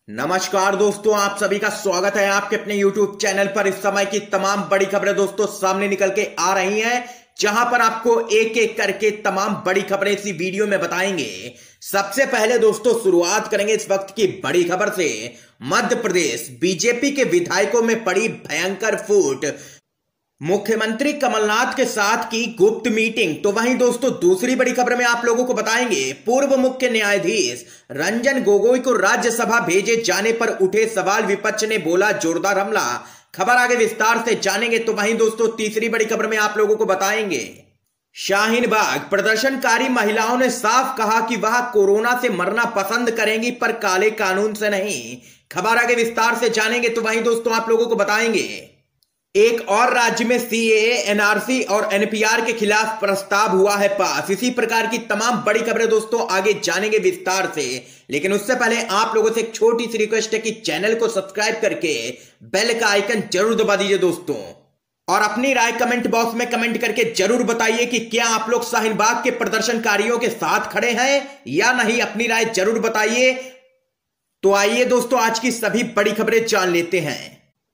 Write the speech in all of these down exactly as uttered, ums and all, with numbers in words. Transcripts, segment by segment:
नमस्कार दोस्तों, आप सभी का स्वागत है आपके अपने यूट्यूब चैनल पर। इस समय की तमाम बड़ी खबरें दोस्तों सामने निकल के आ रही हैं, जहां पर आपको एक एक करके तमाम बड़ी खबरें इसी वीडियो में बताएंगे। सबसे पहले दोस्तों शुरुआत करेंगे इस वक्त की बड़ी खबर से। मध्य प्रदेश बीजेपी के विधायकों में पड़ी भयंकर फूट, मुख्यमंत्री कमलनाथ के साथ की गुप्त मीटिंग। तो वहीं दोस्तों दूसरी बड़ी खबर में आप लोगों को बताएंगे, पूर्व मुख्य न्यायाधीश रंजन गोगोई को राज्यसभा भेजे जाने पर उठे सवाल, विपक्ष ने बोला जोरदार हमला। खबर आगे विस्तार से जानेंगे। तो वहीं दोस्तों तीसरी बड़ी खबर में आप लोगों को बताएंगे, शाहीन बाग प्रदर्शनकारी महिलाओं ने साफ कहा कि वह कोरोना से मरना पसंद करेंगी पर काले कानून से नहीं। खबर आगे विस्तार से जानेंगे। तो वहीं दोस्तों आप लोगों को बताएंगे, एक और राज्य में सीएए, एनआरसी और एनपीआर के खिलाफ प्रस्ताव हुआ है पास। इसी प्रकार की तमाम बड़ी खबरें दोस्तों आगे जानेंगे विस्तार से। लेकिन उससे पहले आप लोगों से एक छोटी सी रिक्वेस्ट है कि चैनल को सब्सक्राइब करके बेल का आइकन जरूर दबा दीजिए दोस्तों, और अपनी राय कमेंट बॉक्स में कमेंट करके जरूर बताइए कि क्या आप लोग शाहीन बाग के प्रदर्शनकारियों के साथ खड़े हैं या नहीं। अपनी राय जरूर बताइए। तो आइए दोस्तों आज की सभी बड़ी खबरें जान लेते हैं।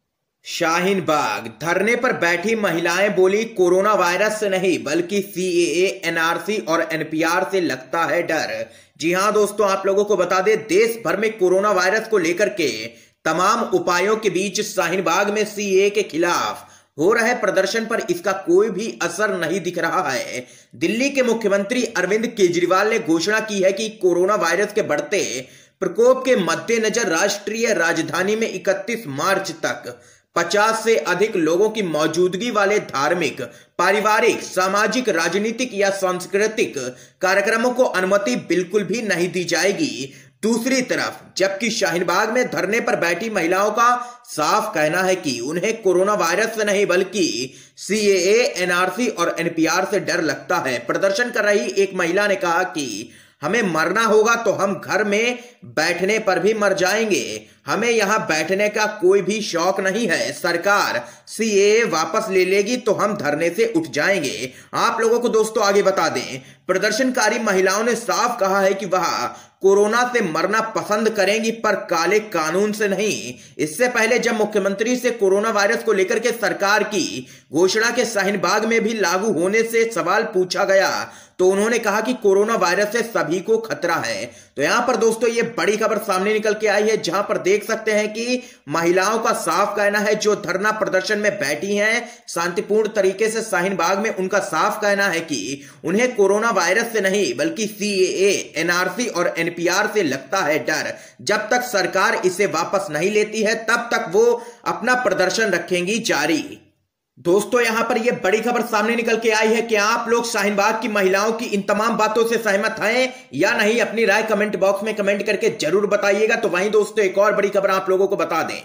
शाहीन बाग धरने पर बैठी महिलाएं बोली, कोरोना वायरस से नहीं बल्कि सीएए, एनआरसी और एनपीआर से लगता है डर। जी हां दोस्तों, आप लोगों को बता दें, देश भर में कोरोना वायरस को लेकर के तमाम उपायों के बीच शाहीन बाग में सीएए के खिलाफ हो रहे प्रदर्शन पर इसका कोई भी असर नहीं दिख रहा है। दिल्ली के मुख्यमंत्री अरविंद केजरीवाल ने घोषणा की है कि कोरोना वायरस के बढ़ते प्रकोप के मद्देनजर राष्ट्रीय राजधानी में इकतीस मार्च तक पचास से अधिक लोगों की मौजूदगी वाले धार्मिक, पारिवारिक, सामाजिक, राजनीतिक या सांस्कृतिक कार्यक्रमों को अनुमति बिल्कुल भी नहीं दी जाएगी। दूसरी तरफ जबकि शाहीन बाग में धरने पर बैठी महिलाओं का साफ कहना है कि उन्हें कोरोना वायरस से नहीं बल्कि सीएए, एनआरसी और एनपीआर से डर लगता है। प्रदर्शन कर रही एक महिला ने कहा कि हमें मरना होगा तो हम घर में बैठने पर भी मर जाएंगे, हमें यहां बैठने का कोई भी शौक नहीं है। सरकार सीएए वापस ले लेगी तो हम धरने से उठ जाएंगे। आप लोगों को दोस्तों आगे बता दें, प्रदर्शनकारी महिलाओं ने साफ कहा है कि वह कोरोना से मरना पसंद करेंगी पर काले कानून से नहीं। इससे पहले जब मुख्यमंत्री से कोरोना वायरस को लेकर के सरकार की घोषणा के शाहीन बाग में भी लागू होने से सवाल पूछा गया तो उन्होंने कहा कि कोरोना वायरस से सभी को खतरा है। तो यहां पर दोस्तों ये बड़ी खबर सामने निकल के आई है, जहां पर देख सकते हैं कि महिलाओं का साफ कहना है, जो धरना प्रदर्शन में बैठी हैं शांतिपूर्ण तरीके से शाहीन बाग में, उनका साफ कहना है कि उन्हें कोरोना वायरस से नहीं बल्कि सीएए, एनआरसी और एनपीआर से लगता है डर। जब तक सरकार इसे वापस नहीं लेती है तब तक वो अपना प्रदर्शन रखेंगी जारी। दोस्तों यहां पर यह बड़ी खबर सामने निकल के आई है कि आप लोग शाहीन बाग की महिलाओं की इन तमाम बातों से सहमत हैं या नहीं। अपनी राय कमेंट बॉक्स में कमेंट करके जरूर बताइएगा। तो वहीं दोस्तों एक और बड़ी खबर आप लोगों को बता दें,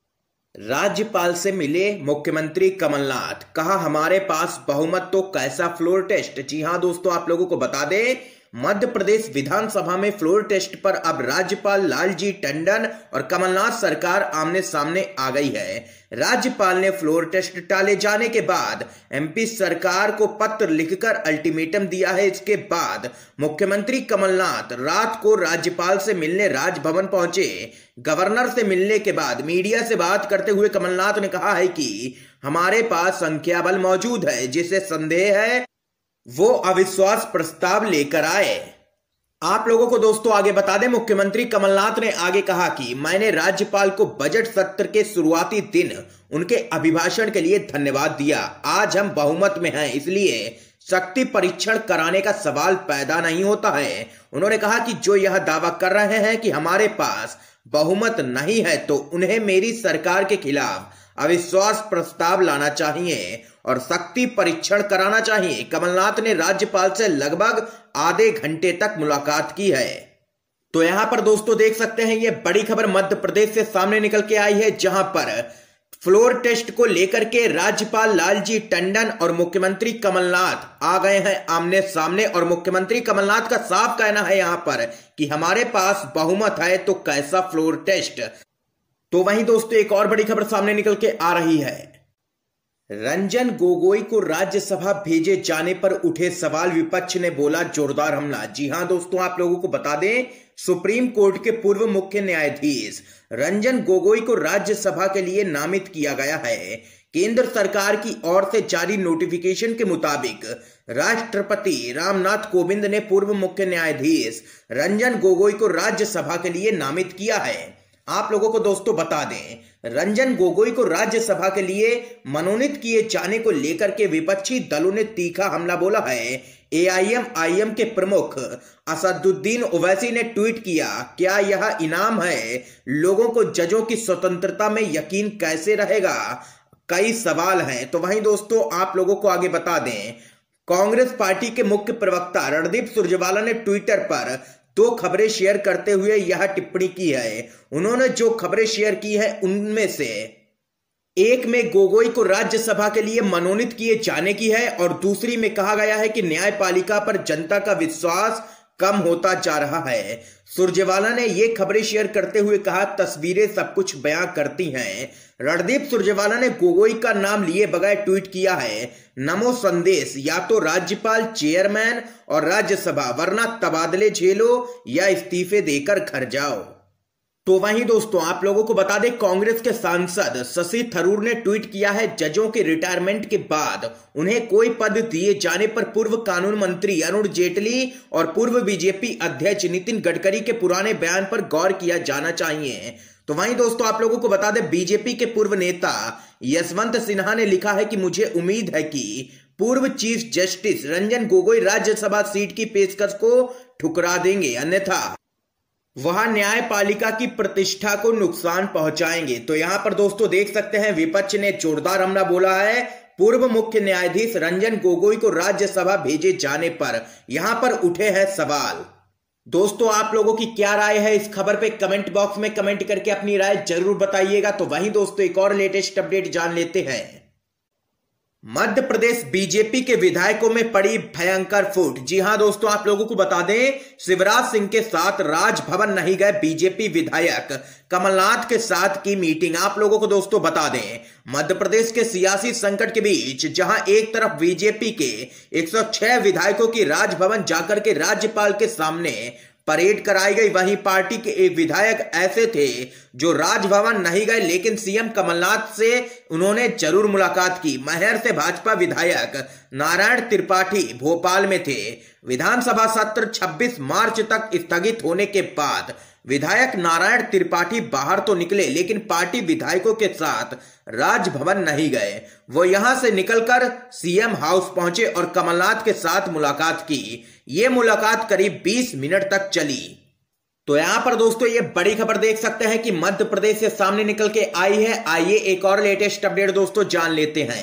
राज्यपाल से मिले मुख्यमंत्री कमलनाथ, कहा हमारे पास बहुमत तो कैसा फ्लोर टेस्ट। जी हां दोस्तों, आप लोगों को बता दें, मध्य प्रदेश विधानसभा में फ्लोर टेस्ट पर अब राज्यपाल लालजी टंडन और कमलनाथ सरकार आमने सामने आ गई है। राज्यपाल ने फ्लोर टेस्ट टाले जाने के बाद एमपी सरकार को पत्र लिखकर अल्टीमेटम दिया है। इसके बाद मुख्यमंत्री कमलनाथ रात को राज्यपाल से मिलने राजभवन पहुंचे। गवर्नर से मिलने के बाद मीडिया से बात करते हुए कमलनाथ ने कहा है कि हमारे पास संख्या बल मौजूद है, जिसे संदेह है वो अविश्वास प्रस्ताव लेकर आए। आप लोगों को दोस्तों आगे बता दें, मुख्यमंत्री कमलनाथ ने आगे कहा कि मैंने राज्यपाल को बजट सत्र के शुरुआती दिन उनके अभिभाषण के लिए धन्यवाद दिया। आज हम बहुमत में हैं, इसलिए शक्ति परीक्षण कराने का सवाल पैदा नहीं होता है। उन्होंने कहा कि जो यह दावा कर रहे हैं कि हमारे पास बहुमत नहीं है तो उन्हें मेरी सरकार के खिलाफ अविश्वास प्रस्ताव लाना चाहिए और शक्ति परीक्षण कराना चाहिए। कमलनाथ ने राज्यपाल से लगभग आधे घंटे तक मुलाकात की है। तो यहां पर दोस्तों देख सकते हैं ये बड़ी खबर मध्य प्रदेश से सामने निकल के आई है, जहां पर फ्लोर टेस्ट को लेकर के राज्यपाल लालजी टंडन और मुख्यमंत्री कमलनाथ आ गए हैं आमने सामने। और मुख्यमंत्री कमलनाथ का साफ कहना है यहां पर कि हमारे पास बहुमत है तो कैसा फ्लोर टेस्ट। तो वहीं दोस्तों एक और बड़ी खबर सामने निकल के आ रही है, रंजन गोगोई को राज्यसभा भेजे जाने पर उठे सवाल, विपक्ष ने बोला जोरदार हमला। जी हां दोस्तों, आप लोगों को बता दें, सुप्रीम कोर्ट के पूर्व मुख्य न्यायाधीश रंजन गोगोई को राज्यसभा के लिए नामित किया गया है। केंद्र सरकार की ओर से जारी नोटिफिकेशन के मुताबिक राष्ट्रपति रामनाथ कोविंद ने पूर्व मुख्य न्यायाधीश रंजन गोगोई को राज्यसभा के लिए नामित किया है। आप लोगों को दोस्तों बता दें, रंजन गोगोई को राज्यसभा के लिए मनोनीत किए जाने को लेकर के विपक्षी दलों ने तीखा हमला बोला है। ए आई एम आई एम के प्रमुख असदुद्दीन ओवैसी ने ट्वीट किया, क्या यह इनाम है? लोगों को जजों की स्वतंत्रता में यकीन कैसे रहेगा? कई सवाल हैं। तो वहीं दोस्तों आप लोगों को आगे बता दें, कांग्रेस पार्टी के मुख्य प्रवक्ता रणदीप सुरजेवाला ने ट्विटर पर दो खबरें शेयर करते हुए यह टिप्पणी की है। उन्होंने जो खबरें शेयर की है उनमें से एक में गोगोई को राज्यसभा के लिए मनोनीत किए जाने की है और दूसरी में कहा गया है कि न्यायपालिका पर जनता का विश्वास कम होता जा रहा है। सुरजेवाला ने ये खबरें शेयर करते हुए कहा, तस्वीरें सब कुछ बयां करती हैं। रणदीप सुरजेवाला ने गोगोई का नाम लिए बगैर ट्वीट किया है, नमो संदेश, या तो राज्यपाल, चेयरमैन और राज्यसभा, वरना तबादले झेलो या इस्तीफे देकर घर जाओ। तो वहीं दोस्तों आप लोगों को बता दें, कांग्रेस के सांसद शशि थरूर ने ट्वीट किया है, जजों के रिटायरमेंट के बाद उन्हें कोई पद दिए जाने पर पूर्व कानून मंत्री अरुण जेटली और पूर्व बीजेपी अध्यक्ष नितिन गडकरी के पुराने बयान पर गौर किया जाना चाहिए। तो वहीं दोस्तों आप लोगों को बता दें, बीजेपी के पूर्व नेता यशवंत सिन्हा ने लिखा है कि मुझे उम्मीद है कि पूर्व chief justice Ranjan Gogoi Rajya Sabha seat की पेशकश को ठुकरा देंगे, अन्यथा वह न्यायपालिका की प्रतिष्ठा को नुकसान पहुंचाएंगे। तो यहां पर दोस्तों देख सकते हैं, विपक्ष ने जोरदार हमला बोला है। पूर्व मुख्य न्यायाधीश रंजन गोगोई को राज्यसभा भेजे जाने पर यहां पर उठे हैं सवाल। दोस्तों आप लोगों की क्या राय है इस खबर पे कमेंट बॉक्स में कमेंट करके अपनी राय जरूर बताइएगा। तो वहीं दोस्तों एक और लेटेस्ट अपडेट जान लेते हैं। मध्य प्रदेश बीजेपी के विधायकों में पड़ी भयंकर फूट। जी हां दोस्तों आप लोगों को बता दें, शिवराज सिंह के साथ राजभवन नहीं गए बीजेपी विधायक, कमलनाथ के साथ की मीटिंग। आप लोगों को दोस्तों बता दें, मध्य प्रदेश के सियासी संकट के बीच जहां एक तरफ बीजेपी के एक सौ छह विधायकों की राजभवन जाकर के राज्यपाल के सामने परेड कराई गई, वहीं पार्टी के एक विधायक ऐसे थे जो राजभवन नहीं गए लेकिन सीएम कमलनाथ से उन्होंने जरूर मुलाकात की। महर से भाजपा विधायक नारायण त्रिपाठी भोपाल में थे। विधानसभा सत्र छब्बीस मार्च तक स्थगित होने के बाद विधायक नारायण त्रिपाठी बाहर तो निकले लेकिन पार्टी विधायकों के साथ राजभवन नहीं गए। वो यहां से निकलकर सीएम हाउस पहुंचे और कमलनाथ के साथ मुलाकात की। ये मुलाकात करीब बीस मिनट तक चली। तो यहां पर दोस्तों ये बड़ी खबर देख सकते हैं कि मध्य प्रदेश से सामने निकल के आई है। आइए एक और लेटेस्ट अपडेट दोस्तों जान लेते हैं।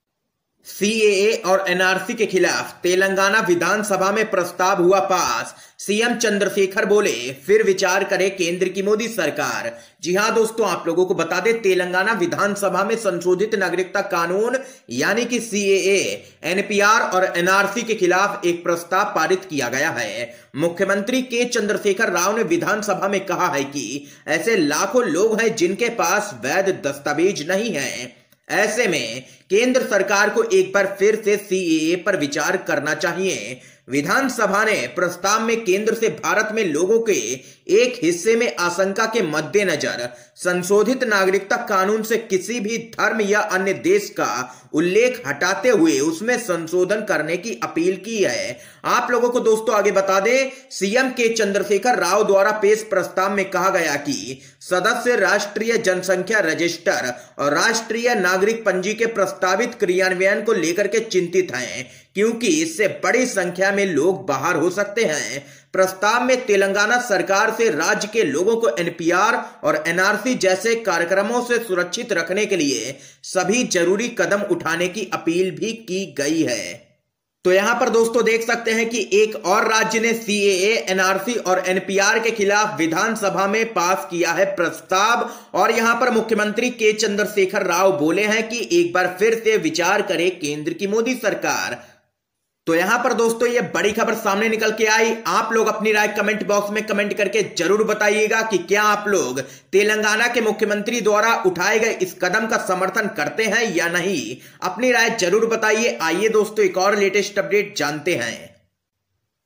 सी ए ए और एन आर सी के खिलाफ तेलंगाना विधानसभा में प्रस्ताव हुआ पास। सीएम चंद्रशेखर बोले, फिर विचार करे केंद्र की मोदी सरकार। जी हां दोस्तों आप लोगों को बता दें, तेलंगाना विधानसभा में संशोधित नागरिकता कानून यानी कि C A A, N P R और एन आर सी के खिलाफ एक प्रस्ताव पारित किया गया है। मुख्यमंत्री के चंद्रशेखर राव ने विधानसभा में कहा है कि ऐसे लाखों लोग हैं जिनके पास वैध दस्तावेज नहीं है। ऐसे में केंद्र सरकार को एक बार फिर से सी ए ए पर विचार करना चाहिए। विधानसभा ने प्रस्ताव में केंद्र से भारत में लोगों के एक हिस्से में आशंका के मद्देनजर संशोधित नागरिकता कानून से किसी भी धर्म या अन्य देश का उल्लेख हटाते हुए उसमें संशोधन करने की अपील की है। आप लोगों को दोस्तों आगे बता दें, सीएम के चंद्रशेखर राव द्वारा पेश प्रस्ताव में कहा गया कि सदस्य राष्ट्रीय जनसंख्या रजिस्टर और राष्ट्रीय नागरिक पंजी के प्रस्तावित क्रियान्वयन को लेकर के चिंतित हैं, क्योंकि इससे बड़ी संख्या में लोग बाहर हो सकते हैं। प्रस्ताव में तेलंगाना सरकार से राज्य के लोगों को एन पी आर और एन आर सी जैसे कार्यक्रमों से सुरक्षित रखने के लिए सभी जरूरी कदम उठाने की अपील भी की गई है। तो यहां पर दोस्तों देख सकते हैं कि एक और राज्य ने सी ए ए, एन आर सी और एन पी आर के खिलाफ विधानसभा में पास किया है प्रस्ताव। और यहां पर मुख्यमंत्री के चंद्रशेखर राव बोले हैं कि एक बार फिर से विचार करे केंद्र की मोदी सरकार। तो यहां पर दोस्तों ये बड़ी खबर सामने निकल के आई। आप लोग अपनी राय कमेंट बॉक्स में कमेंट करके जरूर बताइएगा कि क्या आप लोग तेलंगाना के मुख्यमंत्री द्वारा उठाए गए इस कदम का समर्थन करते हैं या नहीं। अपनी राय जरूर बताइए। आइए दोस्तों एक और लेटेस्ट अपडेट जानते हैं।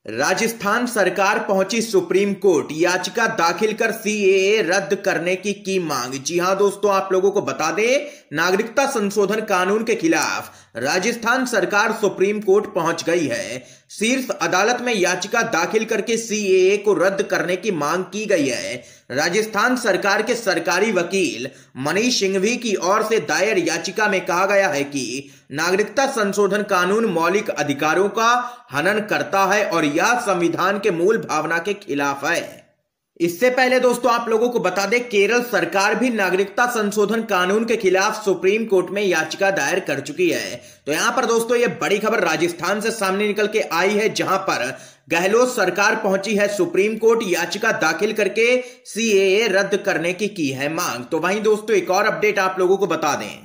राजस्थान सरकार पहुंची सुप्रीम कोर्ट, याचिका दाखिल कर सीएए रद्द करने की की मांग। जी हां दोस्तों, आप लोगों को बता दें, नागरिकता संशोधन कानून के खिलाफ राजस्थान सरकार सुप्रीम कोर्ट पहुंच गई है। शीर्ष अदालत में याचिका दाखिल करके सीएए को रद्द करने की मांग की गई है। राजस्थान सरकार के सरकारी वकील मनीष सिंघवी की ओर से दायर याचिका में कहा गया है कि नागरिकता संशोधन कानून मौलिक अधिकारों का हनन करता है और यह संविधान के मूल भावना के खिलाफ है। इससे पहले दोस्तों आप लोगों को बता दें, केरल सरकार भी नागरिकता संशोधन कानून के खिलाफ सुप्रीम कोर्ट में याचिका दायर कर चुकी है। तो यहां पर दोस्तों ये बड़ी खबर राजस्थान से सामने निकल के आई है, जहां पर गहलोत सरकार पहुंची है सुप्रीम कोर्ट, याचिका दाखिल करके सीएए रद्द करने की की है मांग। तो वहीं दोस्तों एक और अपडेट आप लोगों को बता दें,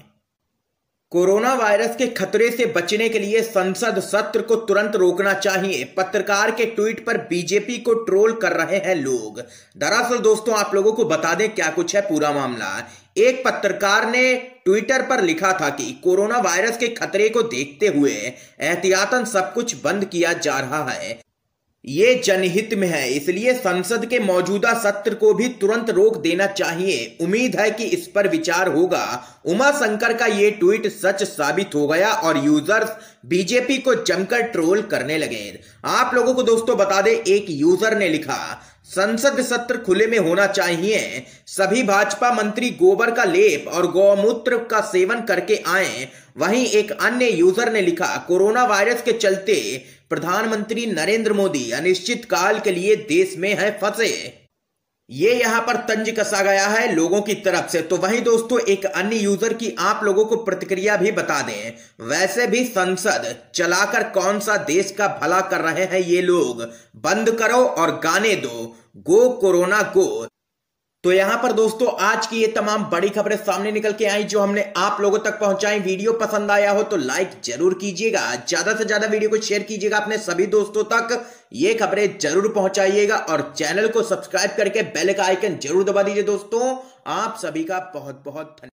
कोरोना वायरस के खतरे से बचने के लिए संसद सत्र को तुरंत रोकना चाहिए। पत्रकार के ट्वीट पर बीजेपी को ट्रोल कर रहे हैं लोग। दरअसल दोस्तों आप लोगों को बता दें क्या कुछ है पूरा मामला। एक पत्रकार ने ट्विटर पर लिखा था कि कोरोना वायरस के खतरे को देखते हुए एहतियातन सब कुछ बंद किया जा रहा है, ये जनहित में है, इसलिए संसद के मौजूदा सत्र को भी तुरंत रोक देना चाहिए। उम्मीद है कि इस पर विचार होगा। उमा शंकर का ये ट्वीट सच साबित हो गया और यूजर्स बीजेपी को जमकर ट्रोल करने लगे। आप लोगों को दोस्तों बता दें, एक यूजर ने लिखा, संसद सत्र खुले में होना चाहिए, सभी भाजपा मंत्री गोबर का लेप और गौमूत्र का सेवन करके आए। वहीं एक अन्य यूजर ने लिखा, कोरोना वायरस के चलते प्रधानमंत्री नरेंद्र मोदी अनिश्चित काल के लिए देश में है फंसे। ये यहां पर तंज कसा गया है लोगों की तरफ से। तो वहीं दोस्तों एक अन्य यूजर की आप लोगों को प्रतिक्रिया भी बता दें, वैसे भी संसद चलाकर कौन सा देश का भला कर रहे हैं ये लोग, बंद करो और गाने दो, गो कोरोना गो। तो यहां पर दोस्तों आज की ये तमाम बड़ी खबरें सामने निकल के आई जो हमने आप लोगों तक पहुंचाई। वीडियो पसंद आया हो तो लाइक जरूर कीजिएगा, ज्यादा से ज्यादा वीडियो को शेयर कीजिएगा अपने सभी दोस्तों तक, ये खबरें जरूर पहुंचाइएगा और चैनल को सब्सक्राइब करके बेल का आइकन जरूर दबा दीजिए। दोस्तों आप सभी का बहुत बहुत धन्यवाद।